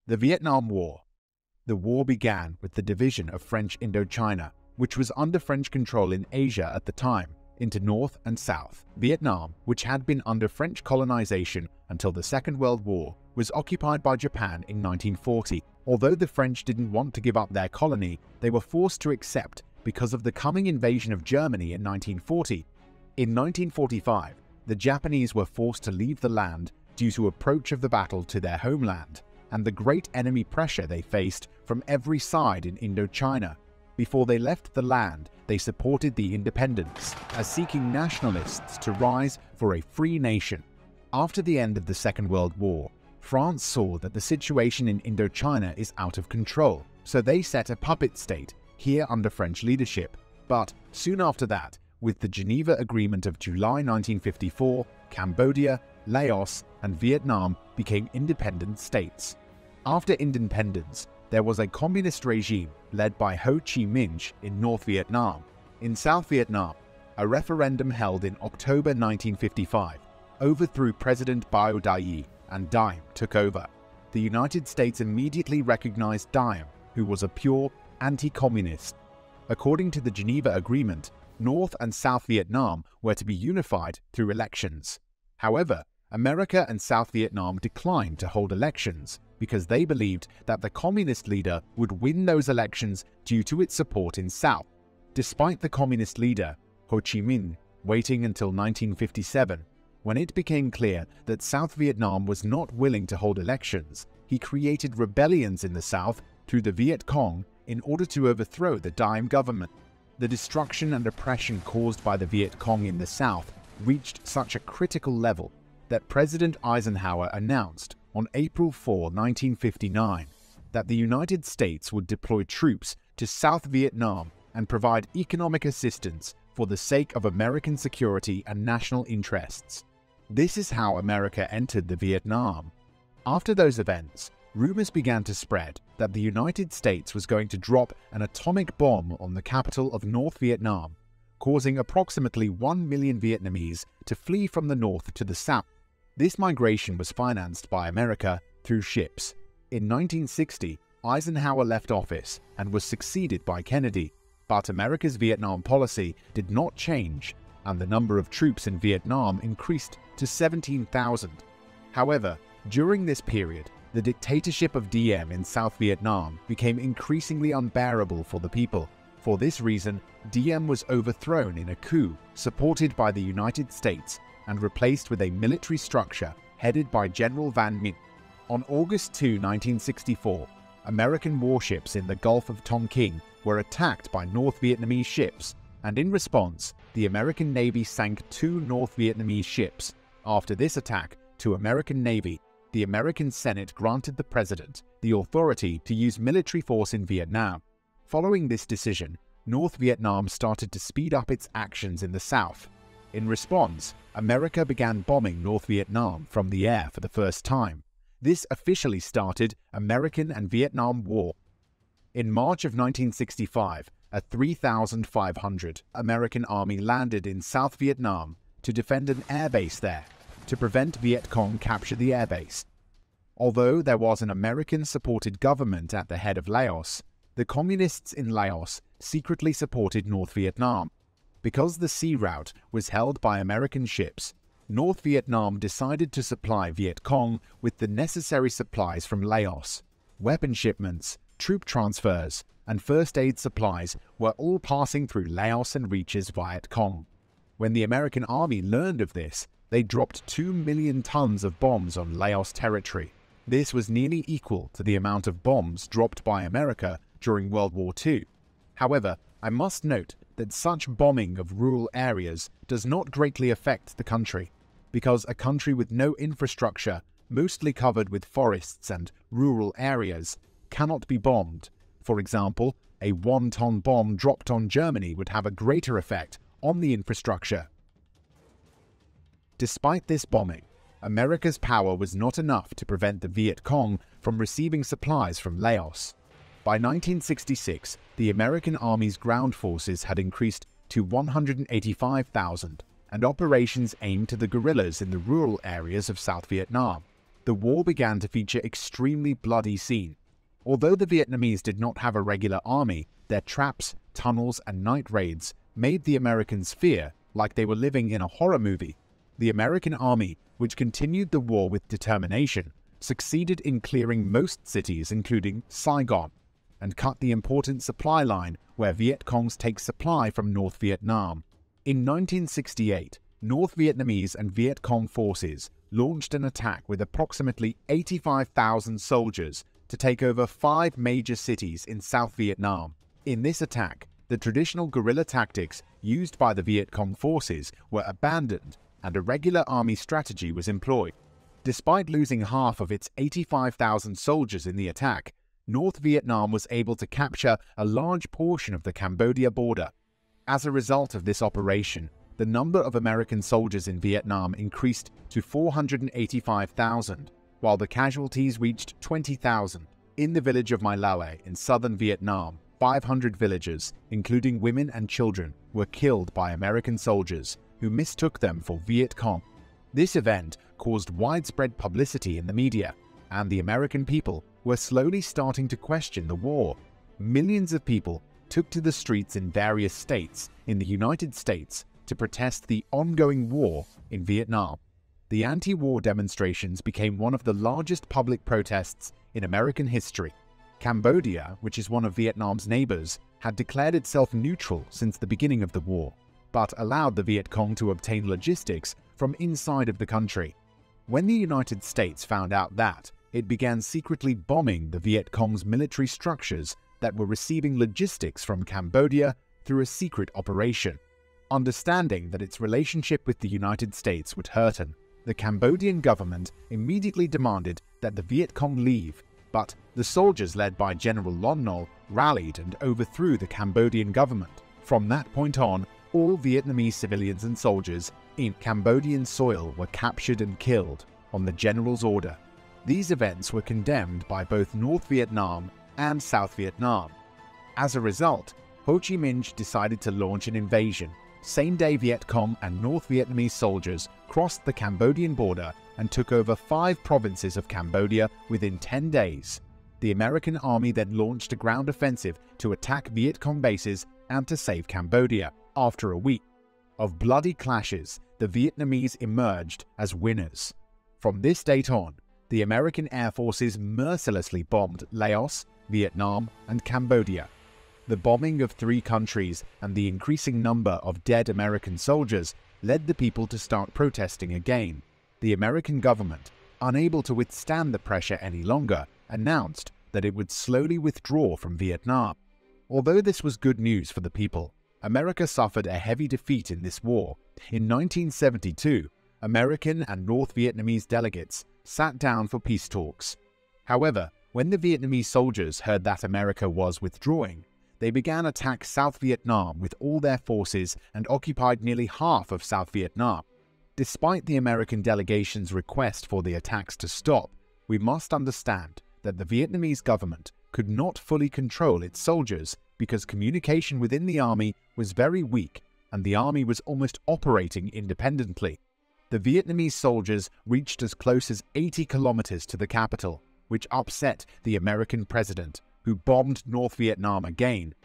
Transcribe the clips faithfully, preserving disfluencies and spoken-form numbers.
The Vietnam War. The war began with the division of French Indochina, which was under French control in Asia at the time, into North and South. Vietnam, which had been under French colonization until the Second World War, was occupied by Japan in nineteen forty. Although the French didn't want to give up their colony, they were forced to accept because of the coming invasion of Germany in nineteen forty. In nineteen forty-five, the Japanese were forced to leave the land due to approach of the battle to their homeland and the great enemy pressure they faced from every side in Indochina. Before they left the land, they supported the independence as seeking nationalists to rise for a free nation. After the end of the Second World War, France saw that the situation in Indochina is out of control, so they set a puppet state here under French leadership. But soon after that, with the Geneva Agreement of July nineteen fifty-four, Cambodia, Laos, and Vietnam became independent states. After independence, there was a communist regime led by Ho Chi Minh in North Vietnam. In South Vietnam, a referendum held in October nineteen fifty-five overthrew President Bao Dai and Diem took over. The United States immediately recognized Diem, who was a pure anti-communist. According to the Geneva Agreement, North and South Vietnam were to be unified through elections. However, America and South Vietnam declined to hold elections because they believed that the communist leader would win those elections due to its support in South. Despite the communist leader, Ho Chi Minh, waiting until nineteen fifty-seven, when it became clear that South Vietnam was not willing to hold elections, he created rebellions in the South through the Viet Cong in order to overthrow the Diem government. The destruction and oppression caused by the Viet Cong in the South reached such a critical level that President Eisenhower announced on April fourth, nineteen fifty-nine, that the United States would deploy troops to South Vietnam and provide economic assistance for the sake of American security and national interests. This is how America entered the Vietnam. After those events, rumors began to spread that the United States was going to drop an atomic bomb on the capital of North Vietnam, causing approximately one million Vietnamese to flee from the north to the south. This migration was financed by America through ships. In nineteen sixty, Eisenhower left office and was succeeded by Kennedy, but America's Vietnam policy did not change, and the number of troops in Vietnam increased to seventeen thousand. However, during this period, the dictatorship of Diem in South Vietnam became increasingly unbearable for the people. For this reason, Diem was overthrown in a coup supported by the United States and replaced with a military structure headed by General Van Minh. On August second, nineteen sixty-four, American warships in the Gulf of Tonkin were attacked by North Vietnamese ships, and in response, the American Navy sank two North Vietnamese ships. After this attack to American Navy, the American Senate granted the President the authority to use military force in Vietnam. Following this decision, North Vietnam started to speed up its actions in the South. In response, America began bombing North Vietnam from the air for the first time. This officially started American and Vietnam War. In March of nineteen sixty-five, a three thousand five hundred American army landed in South Vietnam to defend an airbase there, to prevent Viet Cong capture the airbase. Although there was an American-supported government at the head of Laos, the communists in Laos secretly supported North Vietnam. Because the sea route was held by American ships, North Vietnam decided to supply Viet Cong with the necessary supplies from Laos. Weapon shipments, troop transfers, and first aid supplies were all passing through Laos and reaches Viet Cong. When the American army learned of this, they dropped two million tons of bombs on Laos territory. This was nearly equal to the amount of bombs dropped by America during World War Two. However, I must note that such bombing of rural areas does not greatly affect the country, because a country with no infrastructure, mostly covered with forests and rural areas, cannot be bombed. For example, a one-ton bomb dropped on Germany would have a greater effect on the infrastructure. Despite this bombing, America's power was not enough to prevent the Viet Cong from receiving supplies from Laos. By nineteen sixty-six, the American Army's ground forces had increased to one hundred eighty-five thousand, and operations aimed to the guerrillas in the rural areas of South Vietnam. the war began to feature extremely bloody scenes. Although the Vietnamese did not have a regular army, their traps, tunnels, and night raids made the Americans fear like they were living in a horror movie. The American army, which continued the war with determination, succeeded in clearing most cities including Saigon, and cut the important supply line where Viet Congs take supply from North Vietnam. In nineteen sixty-eight, North Vietnamese and Viet Cong forces launched an attack with approximately eighty-five thousand soldiers to take over five major cities in South Vietnam. In this attack, the traditional guerrilla tactics used by the Viet Cong forces were abandoned and a regular army strategy was employed. Despite losing half of its eighty-five thousand soldiers in the attack, North Vietnam was able to capture a large portion of the Cambodia border. As a result of this operation, the number of American soldiers in Vietnam increased to four hundred eighty-five thousand, while the casualties reached twenty thousand. In the village of My Laue in southern Vietnam, five hundred villagers, including women and children, were killed by American soldiers who mistook them for Viet Cong. This event caused widespread publicity in the media, and the American people were slowly starting to question the war. Millions of people took to the streets in various states in the United States to protest the ongoing war in Vietnam. The anti-war demonstrations became one of the largest public protests in American history. Cambodia, which is one of Vietnam's neighbors, had declared itself neutral since the beginning of the war, but allowed the Viet Cong to obtain logistics from inside of the country. When the United States found out that, it began secretly bombing the Viet Cong's military structures that were receiving logistics from Cambodia through a secret operation. Understanding that its relationship with the United States would hurten, the Cambodian government immediately demanded that the Viet Cong leave, but the soldiers led by General Lon Nol rallied and overthrew the Cambodian government. From that point on, all Vietnamese civilians and soldiers in Cambodian soil were captured and killed on the general's order. These events were condemned by both North Vietnam and South Vietnam. As a result, Ho Chi Minh decided to launch an invasion. Same-day Viet Cong and North Vietnamese soldiers crossed the Cambodian border and took over five provinces of Cambodia within ten days. The American army then launched a ground offensive to attack Viet Cong bases and to save Cambodia. After a week of bloody clashes, the Vietnamese emerged as winners. From this date on, the American air forces mercilessly bombed Laos, Vietnam, and Cambodia. The bombing of three countries and the increasing number of dead American soldiers led the people to start protesting again. The American government, unable to withstand the pressure any longer, announced that it would slowly withdraw from Vietnam. Although this was good news for the people, America suffered a heavy defeat in this war. In nineteen seventy-two, American and North Vietnamese delegates sat down for peace talks. However, when the Vietnamese soldiers heard that America was withdrawing, they began attack South Vietnam with all their forces and occupied nearly half of South Vietnam. Despite the American delegation's request for the attacks to stop, we must understand that the Vietnamese government could not fully control its soldiers because communication within the army was very weak and the army was almost operating independently. The Vietnamese soldiers reached as close as eighty kilometers to the capital, which upset the American president, who bombed North Vietnam again.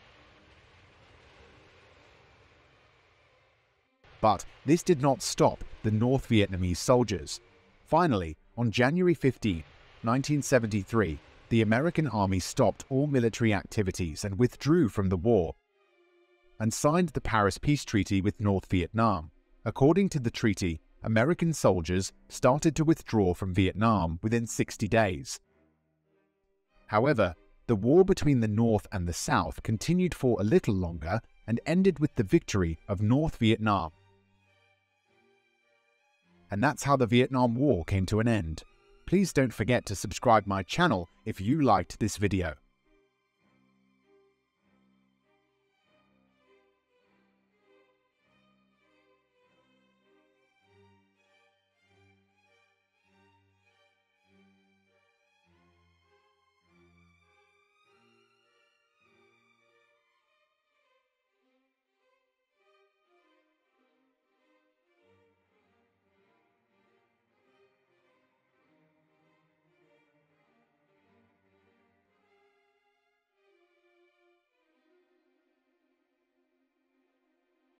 But this did not stop the North Vietnamese soldiers. Finally, on January fifteenth, nineteen seventy-three, the American army stopped all military activities and withdrew from the war, and signed the Paris Peace Treaty with North Vietnam. According to the treaty, American soldiers started to withdraw from Vietnam within sixty days. However, the war between the North and the South continued for a little longer and ended with the victory of North Vietnam. And that's how the Vietnam War came to an end. Please don't forget to subscribe my channel if you liked this video.